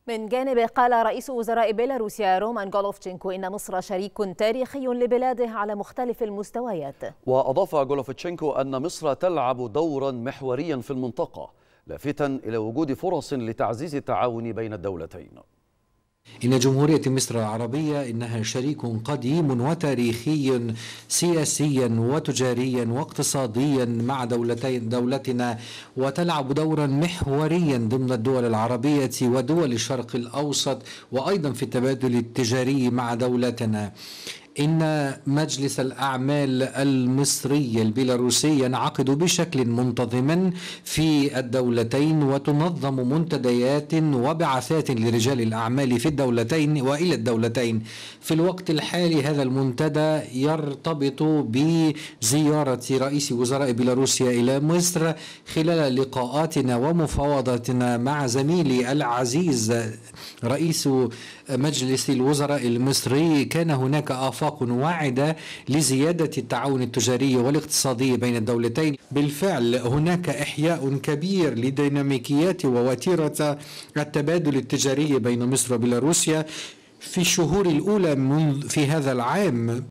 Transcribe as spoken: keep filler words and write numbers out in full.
من جانبه قال رئيس وزراء بيلاروسيا رومان غولوفتشينكو إن مصر شريك تاريخي لبلاده على مختلف المستويات. وأضاف غولوفتشينكو أن مصر تلعب دورا محوريا في المنطقة، لافتا إلى وجود فرص لتعزيز التعاون بين الدولتين. إن جمهورية مصر العربية إنها شريك قديم وتاريخي سياسيا وتجاريا واقتصاديا مع دولتين دولتنا، وتلعب دورا محوريا ضمن الدول العربية ودول الشرق الأوسط، وأيضا في التبادل التجاري مع دولتنا. إن مجلس الأعمال المصري البيلاروسي ينعقد بشكل منتظم في الدولتين، وتنظم منتديات وبعثات لرجال الأعمال في الدولتين وإلى الدولتين. في الوقت الحالي هذا المنتدى يرتبط بزيارة رئيس وزراء بيلاروسيا إلى مصر خلال لقاءاتنا ومفاوضاتنا مع زميلي العزيز رئيس مجلس الوزراء المصري. كان هناك آفاق واعدة لزيادة التعاون التجاري والاقتصادي بين الدولتين. بالفعل هناك إحياء كبير لديناميكيات ووتيرة التبادل التجاري بين مصر وبيلاروسيا في الشهور الأولى من في هذا العام.